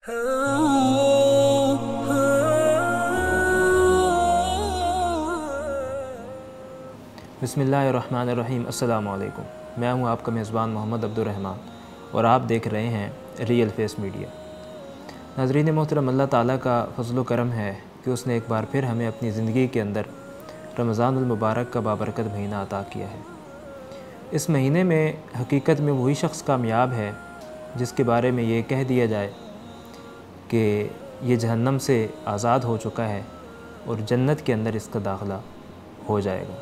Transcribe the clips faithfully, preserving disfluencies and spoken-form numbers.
बिस्मिल्लाहिर्रहमानिर्रहीम। अस्सलामु अलैकुम। मैं हूं आपका मेज़बान मोहम्मद अब्दुर्रहमान और आप देख रहे हैं रियल फेस मीडिया। नाज़रीन मोहतरम, अल्लाह ताला का फ़ज़्ल व करम है कि उसने एक बार फिर हमें अपनी ज़िंदगी के अंदर रमज़ानुल मुबारक का बाबरकत महीना अता किया है। इस महीने में हकीकत में वही शख्स कामयाब है जिसके बारे में ये कह दिया जाए कि ये जहन्नम से आज़ाद हो चुका है और जन्नत के अंदर इसका दाखिला हो जाएगा।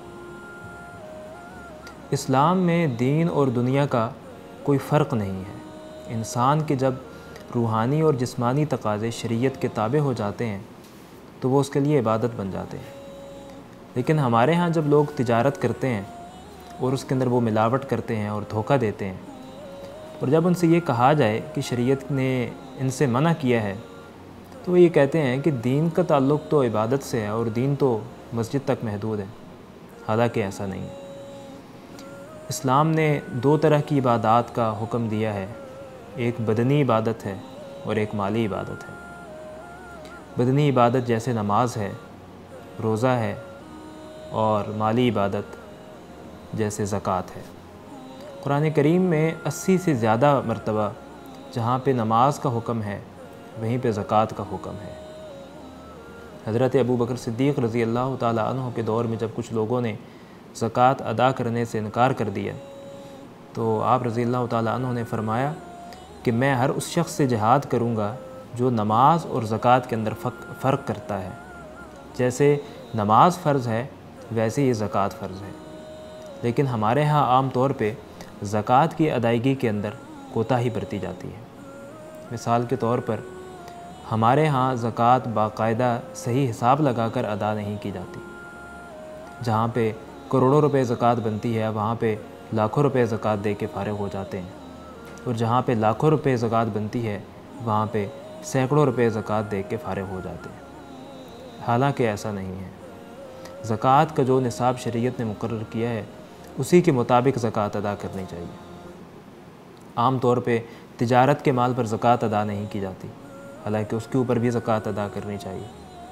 इस्लाम में दीन और दुनिया का कोई फ़र्क नहीं है। इंसान के जब रूहानी और जिस्मानी तकाज़े शरीयत के ताबे हो जाते हैं तो वो उसके लिए इबादत बन जाते हैं। लेकिन हमारे यहाँ जब लोग तिजारत करते हैं और उसके अंदर वो मिलावट करते हैं और धोखा देते हैं, और जब उनसे ये कहा जाए कि शरीयत ने इनसे मना किया है तो वो ये कहते हैं कि दीन का ताल्लुक़ तो इबादत से है और दीन तो मस्जिद तक महदूद है। हालांकि ऐसा नहीं है। इस्लाम ने दो तरह की इबादत का हुक्म दिया है, एक बदनी इबादत है और एक माली इबादत है। बदनी इबादत जैसे नमाज है, रोज़ा है, और माली इबादत जैसे ज़कात है। कुरान करीम में अस्सी से ज़्यादा मरतबा जहाँ पे नमाज का हुक्म है वहीं पे ज़कात का हुक्म है। हज़रत अबू बकर सिद्दीक़ रज़ी अल्लाह ताला अन्हु के दौर में जब कुछ लोगों ने ज़कात अदा करने से इनकार कर दिया तो आप रज़ी अल्लाह ताला अन्हु ने फ़रमाया कि मैं हर उस शख्स से जिहाद करूँगा जो नमाज और ज़कात के अंदर फ़र्क करता है। जैसे नमाज फ़र्ज़ है वैसे ही ज़कात फ़र्ज़ है। लेकिन हमारे यहाँ आम तौर पे ज़कात की अदायगी के अंदर कोताही बरती जाती है। मिसाल के तौर पर हमारे यहाँ ज़कात बाकायदा सही हिसाब लगाकर अदा नहीं की जाती। जहाँ पे करोड़ों रुपए ज़कात बनती है वहाँ पे लाखों रुपए ज़कात दे के फ़ारिग हो जाते हैं, और जहाँ पे लाखों रुपए ज़कात बनती है वहाँ पे सैकड़ों रुपए ज़कात दे के फ़ारिग हो जाते हैं। हालांकि ऐसा नहीं है। ज़कात का जो निसाब शरीयत ने मुकर्रर किया है उसी के मुताबिक ज़कात अदा करनी चाहिए। आम तौर पे तिजारत के माल पर ज़कात अदा नहीं की जाती, हालांकि उसके ऊपर भी ज़कात अदा करनी चाहिए।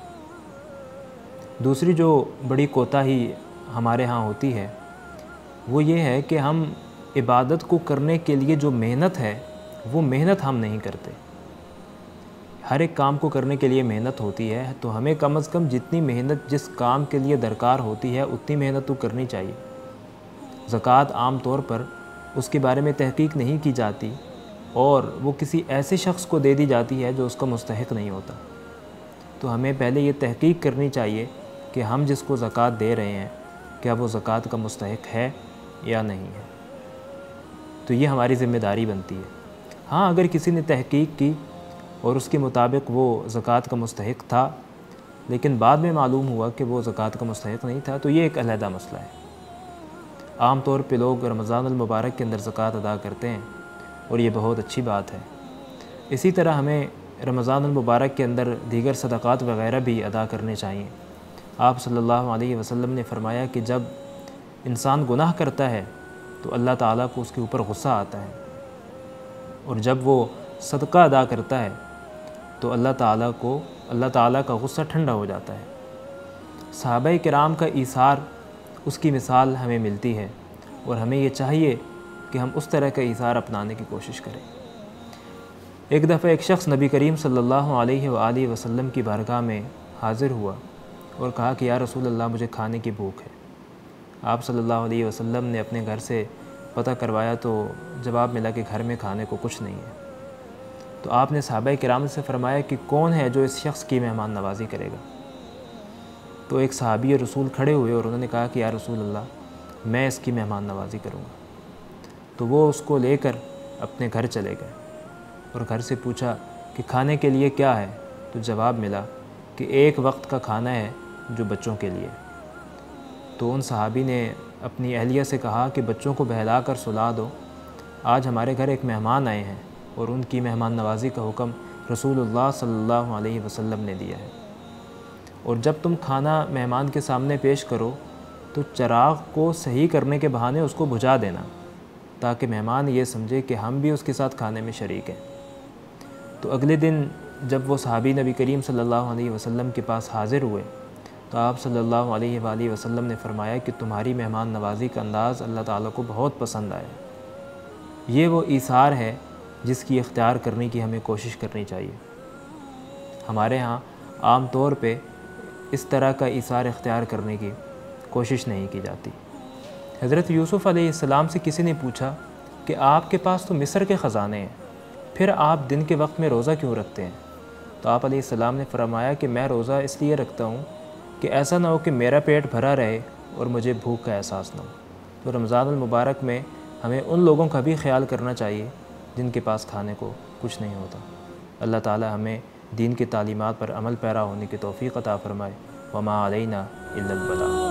दूसरी जो बड़ी कोताही हमारे यहाँ होती है वो ये है कि हम इबादत को करने के लिए जो मेहनत है वो मेहनत हम नहीं करते। हर एक काम को करने के लिए मेहनत होती है, तो हमें कम अज़ कम जितनी मेहनत जिस काम के लिए दरकार होती है उतनी मेहनत तो करनी चाहिए। ज़कात आम तौर पर उसके बारे में तहकीक नहीं की जाती और वो किसी ऐसे शख्स को दे दी जाती है जो उसका मुस्तहिक नहीं होता। तो हमें पहले ये तहकीक करनी चाहिए कि हम जिसको ज़कात दे रहे हैं क्या वो ज़कात का मुस्तहिक है या नहीं है। तो ये हमारी ज़िम्मेदारी बनती है। हाँ, अगर किसी ने तहकीक की और उसके मुताबिक वो ज़कात का मुस्तहिक था लेकिन बाद में मालूम हुआ कि वो ज़कात का मुस्तहिक नहीं था तो ये एक अलहदा मसला है। आम तौर पे लोग रमज़ानुल मुबारक के अंदर ज़कात अदा करते हैं और ये बहुत अच्छी बात है। इसी तरह हमें रमज़ानुल मुबारक के अंदर दीगर सदक़ात वग़ैरह भी अदा करने चाहिए। आप सल्लल्लाहु अलैहि वसल्लम ने फ़रमाया कि जब इंसान गुनाह करता है तो अल्लाह ताला को उसके ऊपर गुस्सा आता है, और जब वो सदका अदा करता है तो अल्लाह ताला को अल्लाह ताला का गुस्सा ठंडा हो जाता है। सहाबाए किराम का ईसार उसकी मिसाल हमें मिलती है और हमें ये चाहिए कि हम उस तरह का ईसार अपनाने की कोशिश करें। एक दफ़ा एक शख्स नबी करीम सल्लल्लाहु अलैहि वालैहि वसल्लम की बारगाह में हाज़िर हुआ और कहा कि या रसूल अल्लाह, मुझे खाने की भूख है। आप सल्लल्लाहु अलैहि वसल्लम ने अपने घर से पता करवाया तो जवाब मिला कि घर में खाने को कुछ नहीं है। तो आपने सहाबाए किराम से फ़रमाया कि कौन है जो इस शख्स की मेहमान नवाज़ी करेगा। तो एक सहाबी रसूल खड़े हुए और उन्होंने कहा कि या रसूल अल्लाह, मैं इसकी मेहमान नवाज़ी करूँगा। तो वो उसको लेकर अपने घर चले गए और घर से पूछा कि खाने के लिए क्या है। तो जवाब मिला कि एक वक्त का खाना है जो बच्चों के लिए। तो उन सहाबी ने अपनी अहलिया से कहा कि बच्चों को बहला कर सुला दो, आज हमारे घर एक मेहमान आए हैं और उनकी मेहमान नवाज़ी का हुक्म रसूलुल्लाह सल्लल्लाहु अलैहि वसल्लम ने दिया है। और जब तुम खाना मेहमान के सामने पेश करो तो चिराग को सही करने के बहाने उसको बुझा देना, ताकि मेहमान ये समझे कि हम भी उसके साथ खाने में शरीक हैं। تو اگلے دن جب وہ صحابی نبی کریم صلی اللہ علیہ وسلم کے پاس حاضر ہوئے تو آپ صلی اللہ علیہ وآلہ وسلم نے فرمایا کہ تمہاری مہمان نوازی کا انداز اللہ تعالیٰ کو بہت پسند آیا۔ یہ وہ ایثار ہے جس کی اختیار کرنے کی ہمیں کوشش کرنی چاہیے۔ ہمارے ہاں عام طور پہ اس طرح کا ایثار اختیار کرنے کی کوشش نہیں کی جاتی۔ حضرت یوسف علیہ السلام سے کسی نے پوچھا کہ آپ کے پاس تو مصر کے خزانے ہیں، پھر آپ دن کے وقت میں روزہ کیوں رکھتے ہیں؟ تو آپ علیہ السلام نے فرمایا کہ میں روزہ اس لیے رکھتا ہوں کہ ایسا نہ ہو کہ میرا پیٹ بھرا رہے اور مجھے بھوک کا احساس نہ ہو۔ تو رمضان المبارک میں ہمیں ان لوگوں کا بھی خیال کرنا چاہیے جن کے پاس کھانے کو کچھ نہیں ہوتا۔ اللہ تعالی ہمیں دین کی تعلیمات پر عمل پیرا ہونے کی توفیق عطا فرمائے۔ وما علینا الا البلاغ۔